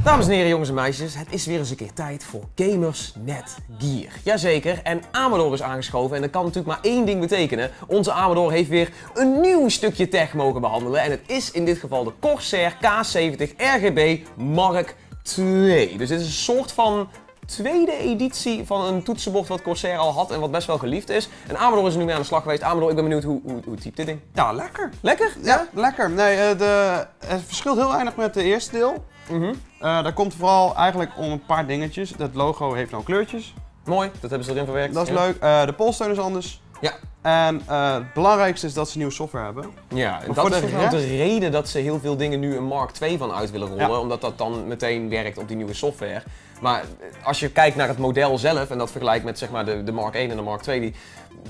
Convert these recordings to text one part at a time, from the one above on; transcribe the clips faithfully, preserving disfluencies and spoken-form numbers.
Dames en heren, jongens en meisjes, het is weer eens een keer tijd voor Gamersnet Gear. Jazeker, en Amador is aangeschoven en dat kan natuurlijk maar één ding betekenen. Onze Amador heeft weer een nieuw stukje tech mogen behandelen en het is in dit geval de Corsair K zeventig R G B Mark twee. Dus dit is een soort van tweede editie van een toetsenbord wat Corsair al had en wat best wel geliefd is. En Amador is er nu mee aan de slag geweest. Amador, ik ben benieuwd, hoe, hoe, hoe typt dit ding? Ja, lekker. Lekker? Ja, ja? lekker. Nee, de, het verschilt heel weinig met het eerste deel. Mm-hmm. uh, daar komt vooral eigenlijk om een paar dingetjes. Het logo heeft nou kleurtjes. Mooi, dat hebben ze erin verwerkt. Dat is ja. leuk. Uh, de polssteun is anders. Ja. En uh, het belangrijkste is dat ze nieuwe software hebben. Ja, en maar dat voor is de ook rest... de reden dat ze heel veel dingen nu een Mark twee van uit willen rollen. Ja. Omdat dat dan meteen werkt op die nieuwe software. Maar als je kijkt naar het model zelf en dat vergelijkt met zeg maar de, de Mark één en de Mark twee, die,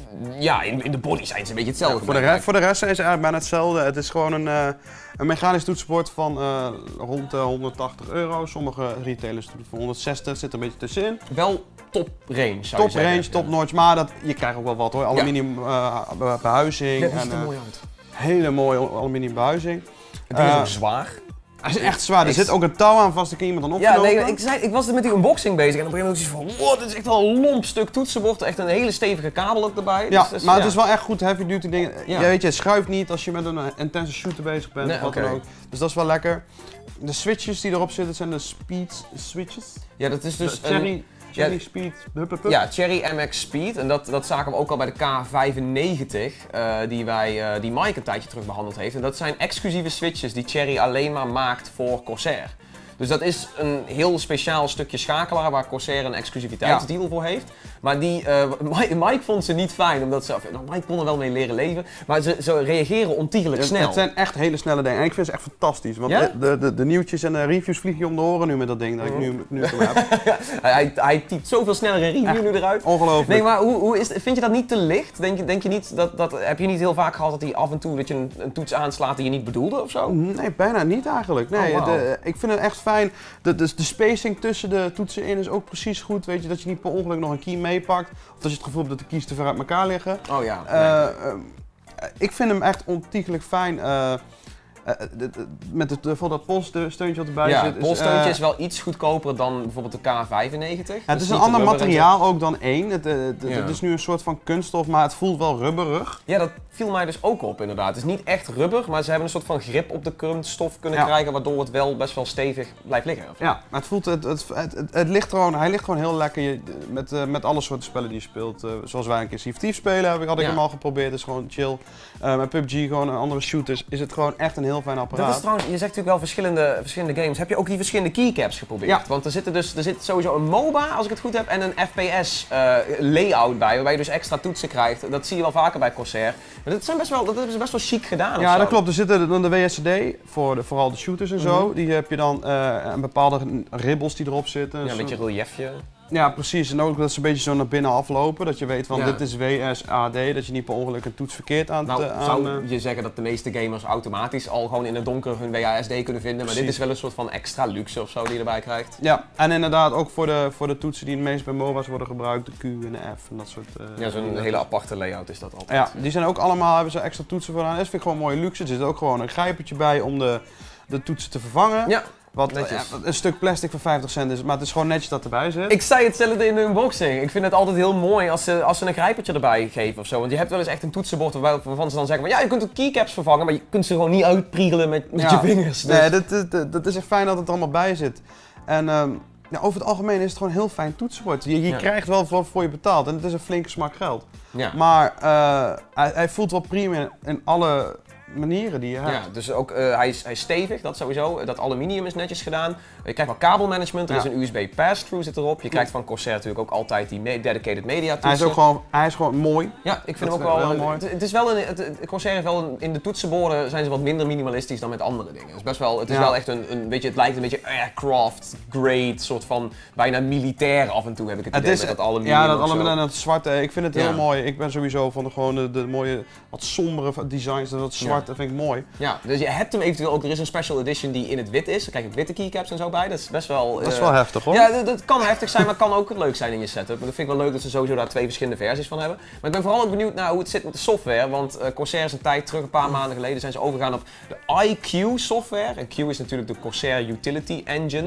ja, in, in de body zijn ze een beetje hetzelfde. Ja, voor, de rest, voor de rest zijn ze eigenlijk bijna hetzelfde. Het is gewoon een, uh, een mechanisch toetsenbord van uh, rond de honderdtachtig euro. Sommige retailers doen het voor honderdzestig, zit er een beetje tussenin. Wel top range, zou top je zeggen. range, top notch, maar dat, je krijgt ook wel wat hoor. Aluminium uh, behuizing. Ja, dat ziet er en, uh, mooi uit. Hele mooie aluminium behuizing. Het ding is Uh, ook zwaar. Hij is echt zwaar, er Ik... zit ook een touw aan vast, dan kan iemand dan Ja, opknopen. nee, ik, zei, ik was er met die unboxing bezig en op een gegeven moment was ik van, wow, dit is echt wel een lomp stuk toetsenbord. Echt een hele stevige kabel ook erbij. Ja, dus, dus, maar ja. het is wel echt goed heavy duty dingen. Ja. Ja, weet je, het schuift niet als je met een uh, intense shooter bezig bent. Nee, of wat okay. dan ook. Dus dat is wel lekker. De switches die erop zitten zijn de speed switches. Ja, dat is dus de Cherry, een... Cherry ja, Speed. Hup, hup, hup. Ja, Cherry M X Speed. En dat, dat zagen we ook al bij de K vijfennegentig, uh, die, wij, uh, die Mike een tijdje terug behandeld heeft. En dat zijn exclusieve switches die Cherry alleen maar maakt voor Corsair. Dus dat is een heel speciaal stukje schakelaar waar Corsair een exclusiviteitsdeal voor heeft. Maar die, uh, Mike, Mike vond ze niet fijn, omdat ze, nou, Mike kon er wel mee leren leven, maar ze, ze reageren ontiegelijk snel. Het zijn echt hele snelle dingen en ik vind ze echt fantastisch. Want ja? de, de, de nieuwtjes en de reviews vliegen je om de oren nu met dat ding dat ik nu, nu heb. hij, hij typt zoveel sneller een review echt nu eruit. Ongelooflijk. Nee, maar hoe, hoe is, vind je dat niet te licht? Denk je, denk je niet dat, dat, heb je niet heel vaak gehad dat hij af en toe dat je een, een toets aanslaat die je niet bedoelde of zo? Nee, bijna niet eigenlijk. Nee, oh, wow. de, ik vind het echt fijn. De, de, de spacing tussen de toetsen in is ook precies goed. Weet je, dat je niet per ongeluk nog een key meepakt. Of als je het gevoel hebt dat de keys te ver uit elkaar liggen. Oh ja. Uh, uh, ik vind hem echt ontiegelijk fijn. Uh, Uh, de, de, met het, uh, dat polssteuntje wat erbij ja, zit. Het polssteuntje uh, is wel iets goedkoper dan bijvoorbeeld de K vijfennegentig. Ja, het is een ander materiaal ook dan één. Het, uh, het, ja. het is nu een soort van kunststof, maar het voelt wel rubberig. Ja, dat viel mij dus ook op inderdaad. Het is niet echt rubber, maar ze hebben een soort van grip op de kunststof kunnen ja. krijgen, waardoor het wel best wel stevig blijft liggen. Ja, maar het voelt, het, het, het, het, het ligt gewoon, hij ligt gewoon heel lekker je, met, uh, met alle soorten spellen die je speelt. Uh, zoals wij een keer Sea of Thieves spelen, had ik ja. hem al geprobeerd. Het is gewoon chill. Uh, met P U B G, gewoon andere shooters, is het gewoon echt een heel fijn apparaat. Dat is trouwens, je zegt natuurlijk wel verschillende, verschillende games. Heb je ook die verschillende keycaps geprobeerd? Ja. Want er zit, dus, er zit sowieso een MOBA, als ik het goed heb, en een F P S uh, layout bij, waarbij je dus extra toetsen krijgt. Dat zie je wel vaker bij Corsair. Maar dat, zijn best wel, dat hebben ze best wel chic gedaan. Ja, dat klopt. Er zitten dan de W S C D, voor de, vooral de shooters en zo. Mm-hmm. Die heb je dan uh, een bepaalde ribbels die erop zitten. Ja, een beetje reliefje. Ja, precies. En ook dat ze een beetje zo naar binnen aflopen. Dat je weet van ja. dit is W S A D, dat je niet per ongeluk een toets verkeerd aan nou, het aan, zou je zeggen dat de meeste gamers automatisch al gewoon in het donker hun W A S D kunnen vinden. Maar precies. Dit is wel een soort van extra luxe of zo die je erbij krijgt. Ja, en inderdaad ook voor de, voor de toetsen die het meest bij MOBA's worden gebruikt. De Q en de F en dat soort... Uh, ja, zo'n hele aparte layout is dat altijd. Ja, die zijn ook allemaal, hebben ze extra toetsen voor aan. Dat vind ik gewoon een mooie luxe. Er zit ook gewoon een grijpertje bij om de, de toetsen te vervangen. Ja. Wat ja, een stuk plastic voor vijftig cent is, maar het is gewoon netjes dat erbij zit. Ik zei hetzelfde in de unboxing. Ik vind het altijd heel mooi als ze, als ze een grijpertje erbij geven of zo. Want je hebt wel eens echt een toetsenbord waarvan ze dan zeggen van ja, je kunt de keycaps vervangen, maar je kunt ze gewoon niet uitpriegelen met, met ja. je vingers. Dus. Nee, dat, dat, dat is echt fijn dat het er allemaal bij zit. En um, ja, over het algemeen is het gewoon een heel fijn toetsenbord. Je, je ja. krijgt wel voor, voor je betaald en het is een flinke smak geld. Ja. Maar uh, hij, hij voelt wel prima in alle manieren die je hebt. Ja, dus ook, uh, hij, is, hij is stevig, dat sowieso. Dat aluminium is netjes gedaan. Je krijgt wel kabelmanagement, er ja. is een U S B pass-through zit erop. Je krijgt van Corsair natuurlijk ook altijd die me dedicated media toetsen. Hij is ook gewoon, hij is gewoon mooi. Ja, ik vind dat hem ook wel, wel mooi. Het, het is wel een, het, het, Corsair heeft wel een, in de toetsenborden zijn ze wat minder minimalistisch dan met andere dingen. Het is best wel, het is ja. wel echt een, een beetje, het lijkt een beetje aircraft grade, soort van bijna militair af en toe heb ik het, het idee is, met dat aluminium. Ja, dat aluminium en dat zwarte, ik vind het heel ja. mooi. Ik ben sowieso van de, gewoon de, de mooie, wat sombere designs, dat zwart, ja. dat vind ik mooi. Ja, dus je hebt hem eventueel ook, er is een special edition die in het wit is. Daar krijg ik witte keycaps en zo bij, dat is best wel... Dat is uh, wel heftig hoor. Ja, dat, dat kan heftig zijn, maar kan ook leuk zijn in je setup. Maar dat vind ik wel leuk dat ze sowieso daar twee verschillende versies van hebben. Maar ik ben vooral ook benieuwd naar hoe het zit met de software, want uh, Corsair is een tijd terug, een paar maanden geleden, zijn ze overgegaan op de I Q software. En Q is natuurlijk de Corsair Utility Engine. Ja.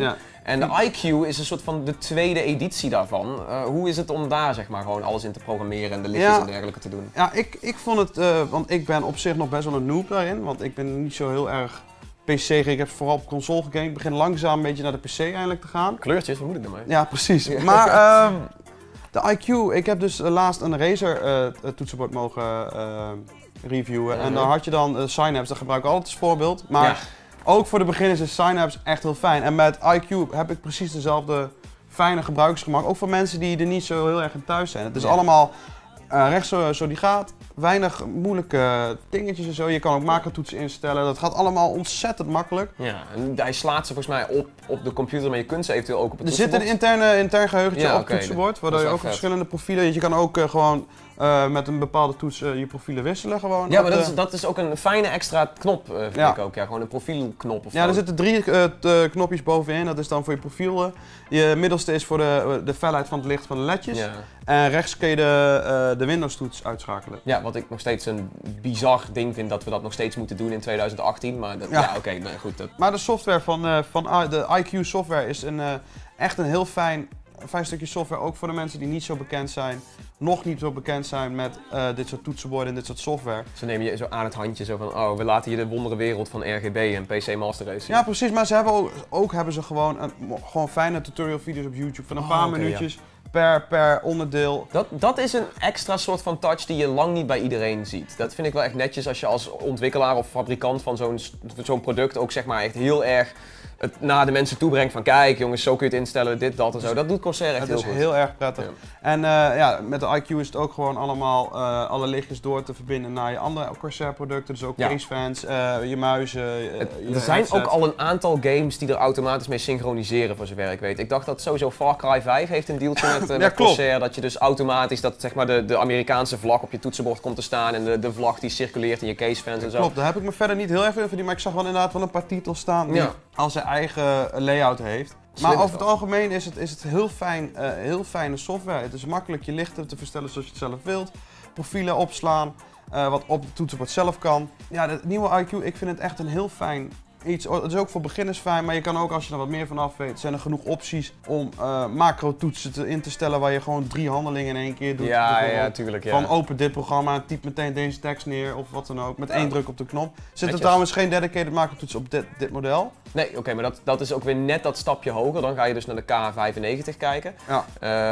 En de I Q is een soort van de tweede editie daarvan. Uh, hoe is het om daar zeg maar gewoon alles in te programmeren en de lichtjes ja, en dergelijke te doen? Ja, ik, ik vond het, uh, want ik ben op zich nog best wel een noob daarin, want ik ben niet zo heel erg P C gegaan. Ik heb vooral op console gegamed. Ik begin langzaam een beetje naar de P C eindelijk te gaan. Kleurtjes, wat moet ik daarmee? Ja, precies. Maar uh, de I Q, ik heb dus laatst een Razer uh, toetsenbord mogen uh, reviewen. Uh-huh. En dan had je dan uh, Synapse, dat gebruik ik altijd als voorbeeld. Maar ja. ook voor de beginners is Synapse echt heel fijn. En met I Q heb ik precies dezelfde fijne gebruiksgemak. Ook voor mensen die er niet zo heel erg in thuis zijn. Het is ja. allemaal uh, rechts zo, zo die gaat. Weinig moeilijke dingetjes en zo. Je kan ook macrotoetsen instellen. Dat gaat allemaal ontzettend makkelijk. Ja, en hij slaat ze volgens mij op, op de computer, maar je kunt ze eventueel ook op het er toetsenbord. Er zit een interne, intern geheugentje ja, op okay, het toetsenbord, waardoor je ook vet. verschillende profielen... Je kan ook uh, gewoon uh, met een bepaalde toets uh, je profielen wisselen gewoon. Ja, maar dat is, dat is ook een fijne extra knop, uh, vind ja. ik ook. Ja, gewoon een profielknop of Ja, er zitten drie uh, t, knopjes bovenin. Dat is dan voor je profiel. Uh, je middelste is voor de, de felheid van het licht van de ledjes. Ja. En rechts kun je de, uh, de Windows toets uitschakelen. Ja, wat ik nog steeds een bizar ding vind dat we dat nog steeds moeten doen in twintig achttien. Maar dat, ja, ja oké, okay, nee, goed. Dat... Maar de software van, uh, van uh, de I Q software is een, uh, echt een heel fijn, fijn stukje software. Ook voor de mensen die niet zo bekend zijn, nog niet zo bekend zijn met uh, dit soort toetsenborden en dit soort software. Ze nemen je zo aan het handje, zo van, oh, we laten je de wondere wereld van R G B en P C Master Race zien. Ja, precies. Maar ze hebben ook, ook hebben ze gewoon, een, gewoon fijne tutorial video's op YouTube van een oh, paar okay, minuutjes. Ja. Per, per onderdeel. Dat, dat is een extra soort van touch die je lang niet bij iedereen ziet. Dat vind ik wel echt netjes als je als ontwikkelaar of fabrikant van zo'n zo'n product ook zeg maar echt heel erg het naar de mensen toe brengt van kijk jongens, zo kun je het instellen, dit, dat en zo. Dat doet Corsair echt het heel goed. Het is heel erg prettig. Ja. En uh, ja, met de I Q is het ook gewoon allemaal uh, alle lichtjes door te verbinden naar je andere Corsair producten. Dus ook ja. casefans, uh, je muizen, uh, het, je Er zijn headset. Ook al een aantal games die er automatisch mee synchroniseren voor zover ik weet. Ik dacht dat sowieso Far Cry vijf heeft een dealtje met, uh, ja, met Corsair. Dat je dus automatisch dat zeg maar de, de Amerikaanse vlag op je toetsenbord komt te staan en de, de vlag die circuleert in je casefans en zo. Klopt, daar heb ik me verder niet heel erg in verdiend, maar ik zag wel inderdaad wel een paar titels staan die ja. als zijn eigen layout heeft. Slim maar over het algemeen is het, is het heel, fijn, uh, heel fijne software. Het is makkelijk je lichten te verstellen zoals je het zelf wilt. Profielen opslaan, uh, wat op het toetsenbord zelf kan. Ja, het nieuwe I Q, ik vind het echt een heel fijn iets. Het is ook voor beginners fijn, maar je kan ook als je er wat meer van af weet, zijn er genoeg opties om uh, macro toetsen te, in te stellen waar je gewoon drie handelingen in één keer doet. Ja, ja, tuurlijk. Ja. Van open dit programma, typ meteen deze tekst neer of wat dan ook, met ja. één druk op de knop. Zit er trouwens geen dedicated macro toets op dit, dit model? Nee, oké, okay, maar dat, dat is ook weer net dat stapje hoger. Dan ga je dus naar de K vijfennegentig kijken. Ja.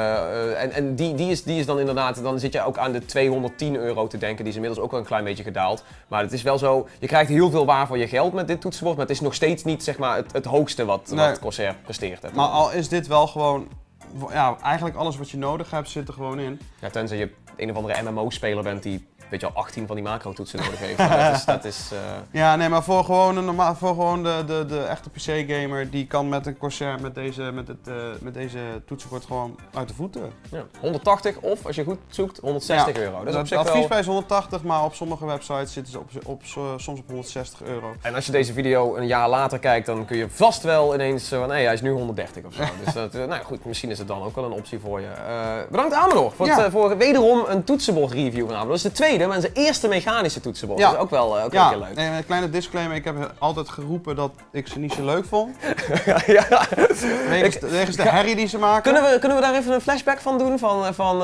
Uh, en en die, die, is, die is dan inderdaad, dan zit je ook aan de tweehonderdtien euro te denken. Die is inmiddels ook wel een klein beetje gedaald. Maar het is wel zo, je krijgt heel veel waar voor je geld met dit toetsenbord. Maar het is nog steeds niet zeg maar, het, het hoogste wat, nee. wat Corsair presteert. Hè. Maar al is dit wel gewoon, ja, eigenlijk alles wat je nodig hebt zit er gewoon in. Ja, tenzij je een of andere M M O-speler bent die, weet je al, achttien van die macro-toetsen nodig heeft. dat is, dat is, uh... Ja, nee, maar voor gewoon, een normaal, voor gewoon de, de, de echte P C-gamer, die kan met een Corsair, met deze, met het, uh, met deze toetsenbord gewoon uit de voeten. Ja. honderdtachtig of, als je goed zoekt, honderdzestig ja, euro. Dat is op zich de adviesprijs wel... honderdtachtig, maar op sommige websites zitten ze op, op, op, soms op honderdzestig euro. En als je deze video een jaar later kijkt, dan kun je vast wel ineens van, nee, hij is nu honderddertig of zo. Dus dat, uh, nou goed, misschien is het dan ook wel een optie voor je. Uh, bedankt Amador voor, ja. het, uh, voor wederom een toetsenbord-review van Amador. Dat is de tweede, maar zijn eerste mechanische toetsenbord. Ja. Dat is ook wel, uh, ook ja. heel leuk. Nee, een kleine disclaimer, ik heb altijd geroepen dat ik ze niet zo leuk vond. ja. Wegens, ik, wegens de herrie die ze maken. Kunnen we, kunnen we daar even een flashback van doen? Van, van uh,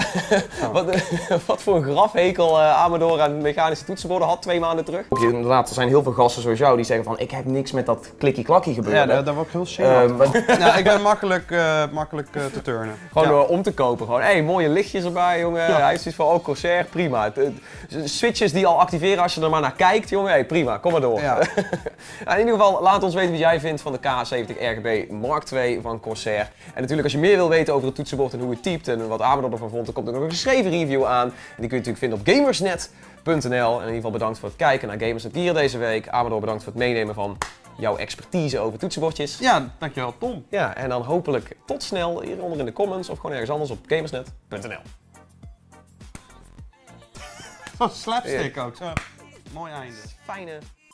oh. wat, wat voor een grafhekel uh, Amador aan mechanische toetsenborden had twee maanden terug. Inderdaad, er zijn heel veel gasten zoals jou die zeggen van ik heb niks met dat klikkie-klakkie gebeuren. Ja, daar, daar word ik heel zenuwachtig uh, van. Ja, ik ben makkelijk, uh, makkelijk uh, te turnen. Gewoon ja. door om te kopen. Gewoon, hé, hey, mooie lichtjes erbij, jongen. Ja. Hij is iets van, oh, Corsair, prima. Het, het, switches die al activeren als je er maar naar kijkt, jongen. Hey, prima, kom maar door. Ja. In ieder geval, laat ons weten wat jij vindt van de K zeventig R G B Mark twee van Corsair. En natuurlijk, als je meer wil weten over het toetsenbord en hoe het typt en wat Amador ervan vond, dan komt er nog een geschreven review aan. En die kun je natuurlijk vinden op gamersnet punt n l. En in ieder geval bedankt voor het kijken naar Gamersnet Gear deze week. Amador, bedankt voor het meenemen van jouw expertise over toetsenbordjes. Ja, dankjewel Tom. Ja, en dan hopelijk tot snel hieronder in de comments of gewoon ergens anders op gamersnet punt n l. Oh, slapstick ook, zo. Mooi einde. Fijne